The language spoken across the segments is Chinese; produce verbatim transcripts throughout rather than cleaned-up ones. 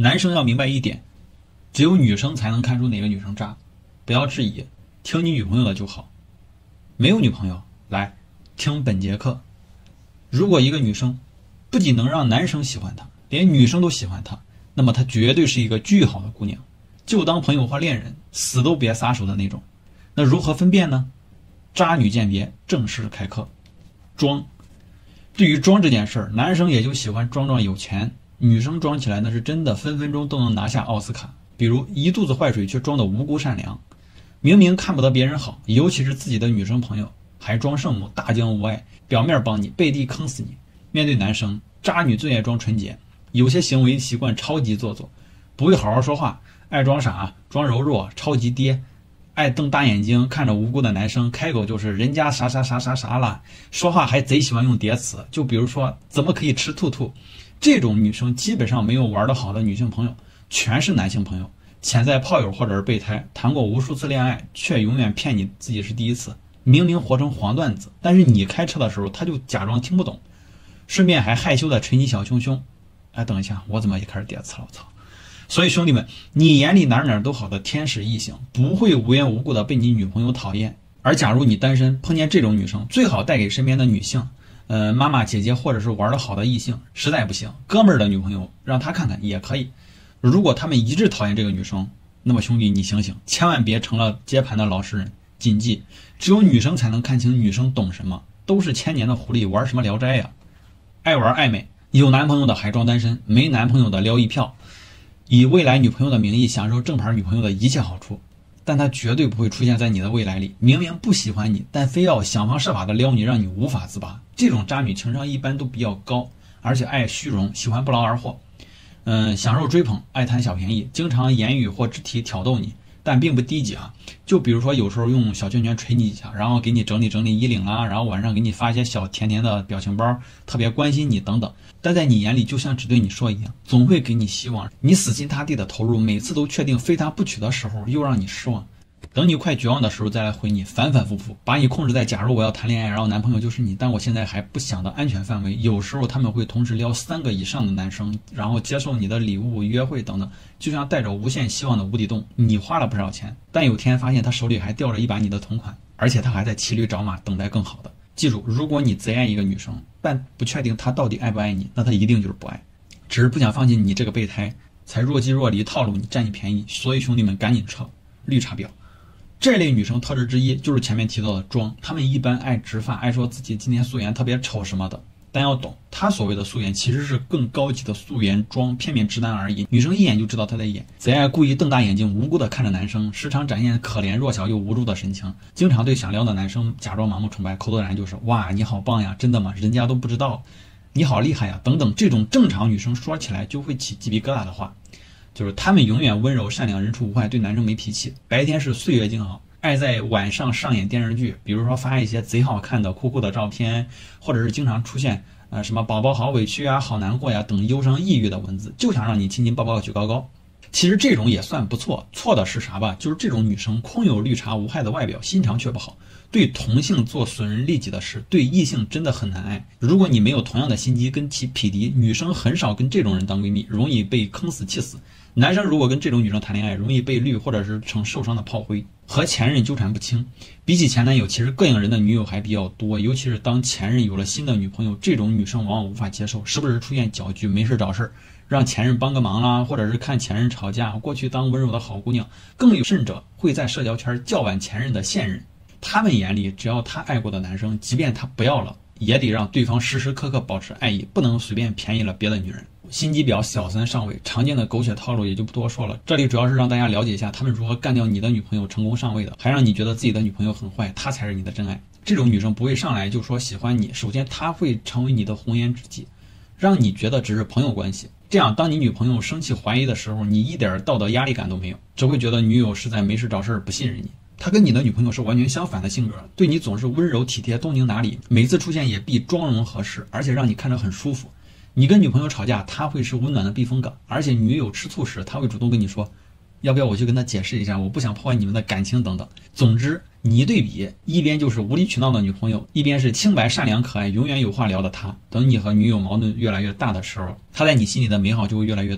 男生要明白一点，只有女生才能看出哪个女生渣，不要质疑，听你女朋友的就好。没有女朋友，来听本节课。如果一个女生不仅能让男生喜欢她，连女生都喜欢她，那么她绝对是一个巨好的姑娘，就当朋友或恋人，死都别撒手的那种。那如何分辨呢？渣女鉴别正式开课。装，对于装这件事儿，男生也就喜欢装装有钱，女生装起来那是真的分分钟都能拿下奥斯卡。比如一肚子坏水却装的无辜善良，明明看不得别人好，尤其是自己的女生朋友，还装圣母，大惊无碍，表面帮你，背地坑死你。面对男生，渣女最爱装纯洁，有些行为习惯超级做作，不会好好说话，爱装傻，装柔弱，超级爹，爱瞪大眼睛看着无辜的男生，开口就是人家啥啥啥啥啥了，说话还贼喜欢用叠词，就比如说怎么可以吃兔兔。这种女生基本上没有玩得好的女性朋友，全是男性朋友，潜在炮友或者是备胎，谈过无数次恋爱，却永远骗你自己是第一次，明明活成黄段子，但是你开车的时候他就假装听不懂，顺便还害羞的捶你小胸胸。哎，等一下，我怎么也开始叠词了？我操！所以兄弟们，你眼里哪哪都好的天使异性，不会无缘无故的被你女朋友讨厌。而假如你单身，碰见这种女生，最好带给身边的女性，呃，妈妈、姐姐或者是玩得好的异性，实在不行，哥们儿的女朋友让她看看也可以。如果他们一致讨厌这个女生，那么兄弟你醒醒，千万别成了接盘的老实人。谨记，只有女生才能看清女生懂什么，都是千年的狐狸，玩什么聊斋呀？爱玩暧昧，有男朋友的还装单身，没男朋友的撩一票，以未来女朋友的名义享受正牌女朋友的一切好处，但她绝对不会出现在你的未来里。明明不喜欢你，但非要想方设法的撩你，让你无法自拔。这种渣女情商一般都比较高，而且爱虚荣，喜欢不劳而获，嗯，享受追捧，爱贪小便宜，经常言语或肢体挑逗你，但并不低级啊。就比如说有时候用小拳拳捶你一下，然后给你整理整理衣领啦，然后晚上给你发一些小甜甜的表情包，特别关心你等等。但在你眼里就像只对你说一样，总会给你希望。你死心塌地的投入，每次都确定非他不娶的时候，又让你失望。等你快绝望的时候再来回你，反反复复把你控制在假如我要谈恋爱，然后男朋友就是你，但我现在还不想的安全范围。有时候他们会同时撩三个以上的男生，然后接受你的礼物、约会等等，就像带着无限希望的无底洞。你花了不少钱，但有天发现他手里还吊着一把你的同款，而且他还在骑驴找马等待更好的。记住，如果你贼爱一个女生，但不确定她到底爱不爱你，那她一定就是不爱，只是不想放弃你这个备胎，才若即若离套路你，占你便宜。所以兄弟们赶紧撤，绿茶婊。这类女生特质之一就是前面提到的装，她们一般爱植发，爱说自己今天素颜特别丑什么的。但要懂，她所谓的素颜其实是更高级的素颜妆，片面直男而已。女生一眼就知道她在演，贼爱故意瞪大眼睛，无辜的看着男生，时常展现可怜弱小又无助的神情，经常对想撩的男生假装盲目崇拜，口头禅就是哇你好棒呀，真的吗？人家都不知道，你好厉害呀等等。这种正常女生说起来就会起鸡皮疙瘩的话，就是她们永远温柔善良，人畜无害，对男生没脾气，白天是岁月静好，爱在晚上上演电视剧，比如说发一些贼好看的酷酷的照片，或者是经常出现呃什么宝宝好委屈啊，好难过呀等忧伤抑郁的文字，就想让你亲亲抱抱举高高。其实这种也算不错，错的是啥吧？就是这种女生空有绿茶无害的外表，心肠却不好，对同性做损人利己的事，对异性真的很难爱。如果你没有同样的心机跟其匹敌，女生很少跟这种人当闺蜜，容易被坑死气死。男生如果跟这种女生谈恋爱，容易被绿或者是成受伤的炮灰，和前任纠缠不清。比起前男友，其实膈应人的女友还比较多，尤其是当前任有了新的女朋友，这种女生往往无法接受，时不时出现搅局，没事找事让前任帮个忙啦，或者是看前任吵架，过去当温柔的好姑娘。更有甚者会在社交圈叫板前任的现任。他们眼里只要他爱过的男生，即便他不要了，也得让对方时时刻刻保持爱意，不能随便便宜了别的女人。心机婊小三上位，常见的狗血套路也就不多说了，这里主要是让大家了解一下他们如何干掉你的女朋友成功上位的，还让你觉得自己的女朋友很坏，她才是你的真爱。这种女生不会上来就说喜欢你，首先她会成为你的红颜知己，让你觉得只是朋友关系，这样当你女朋友生气怀疑的时候，你一点道德压力感都没有，只会觉得女友是在没事找事不信任你。他跟你的女朋友是完全相反的性格，对你总是温柔体贴东宁哪里，每次出现也必妆容合适，而且让你看着很舒服。你跟女朋友吵架，他会是温暖的避风港，而且女友吃醋时，他会主动跟你说要不要我去跟他解释一下，我不想破坏你们的感情等等。总之你一对比，一边就是无理取闹的女朋友，一边是清白善良可爱永远有话聊的他。等你和女友矛盾越来越大的时候，他在你心里的美好就会越来越多，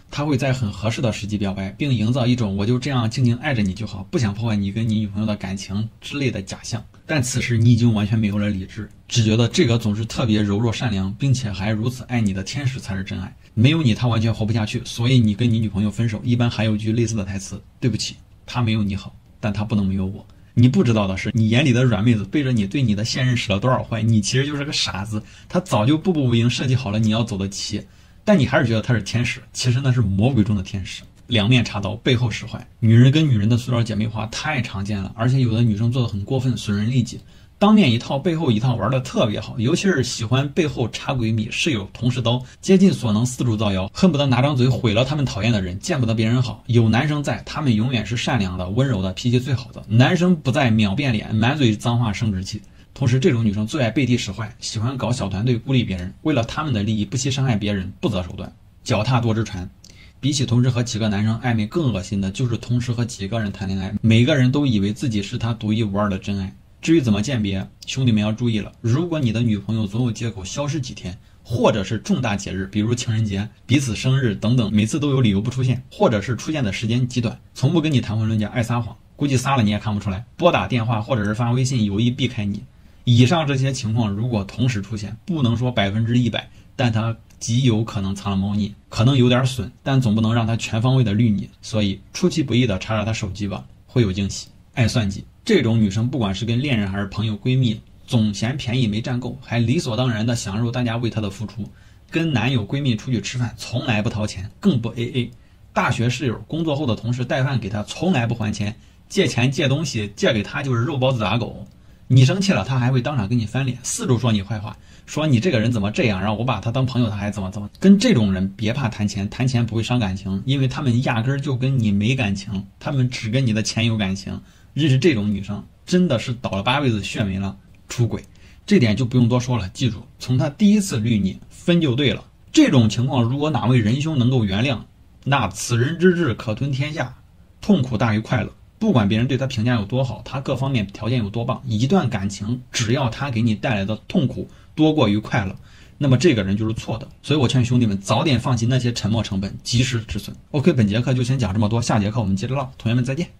他会在很合适的时机表白，并营造一种我就这样静静爱着你就好，不想破坏你跟你女朋友的感情之类的假象。但此时你已经完全没有了理智，只觉得这个总是特别柔弱善良，并且还如此爱你的天使才是真爱。没有你他完全活不下去，所以你跟你女朋友分手，一般还有句类似的台词：对不起，他没有你好，但他不能没有我。你不知道的是，你眼里的软妹子背着你对你的现任使了多少坏，你其实就是个傻子。他早就步步为营设计好了你要走的棋，但你还是觉得他是天使，其实那是魔鬼中的天使。两面插刀，背后使坏。女人跟女人的塑料姐妹花太常见了，而且有的女生做的很过分，损人利己。当面一套，背后一套，玩的特别好。尤其是喜欢背后插闺蜜、室友、同事刀，竭尽所能四处造谣，恨不得拿张嘴毁了他们讨厌的人，见不得别人好。有男生在，他们永远是善良的、温柔的，脾气最好的。男生不在，秒变脸，满嘴脏话、生殖气。同时，这种女生最爱背地使坏，喜欢搞小团队，孤立别人，为了他们的利益不惜伤害别人，不择手段，脚踏多只船。比起同时和几个男生暧昧，更恶心的就是同时和几个人谈恋爱，每个人都以为自己是他独一无二的真爱。至于怎么鉴别，兄弟们要注意了。如果你的女朋友总有借口消失几天，或者是重大节日，比如情人节、彼此生日等等，每次都有理由不出现，或者是出现的时间极短，从不跟你谈婚论嫁，爱撒谎，估计撒了你也看不出来，拨打电话或者是发微信有意避开你。以上这些情况如果同时出现，不能说百分之一百，但它极有可能藏了猫腻，可能有点损，但总不能让它全方位的绿你。所以出其不意的查查他手机吧，会有惊喜。爱算计，这种女生不管是跟恋人还是朋友闺蜜，总嫌便宜没占够，还理所当然的享受大家为她的付出。跟男友闺蜜出去吃饭从来不掏钱，更不 A A。 大学室友、工作后的同事带饭给她从来不还钱，借钱借东西借给她就是肉包子打狗。你生气了，他还会当场跟你翻脸，四处说你坏话，说你这个人怎么这样，让我把他当朋友他还怎么怎么。跟这种人别怕谈钱，谈钱不会伤感情，因为他们压根儿就跟你没感情，他们只跟你的钱有感情。认识这种女生真的是倒了八辈子血霉了，出轨这点就不用多说了，记住从他第一次绿你分就对了。这种情况如果哪位仁兄能够原谅，那此人之志可吞天下，痛苦大于快乐。不管别人对他评价有多好，他各方面条件有多棒，一段感情只要他给你带来的痛苦多过于快乐，那么这个人就是错的。所以我劝兄弟们早点放弃那些沉没成本，及时止损。 OK， 本节课就先讲这么多，下节课我们接着唠，同学们再见。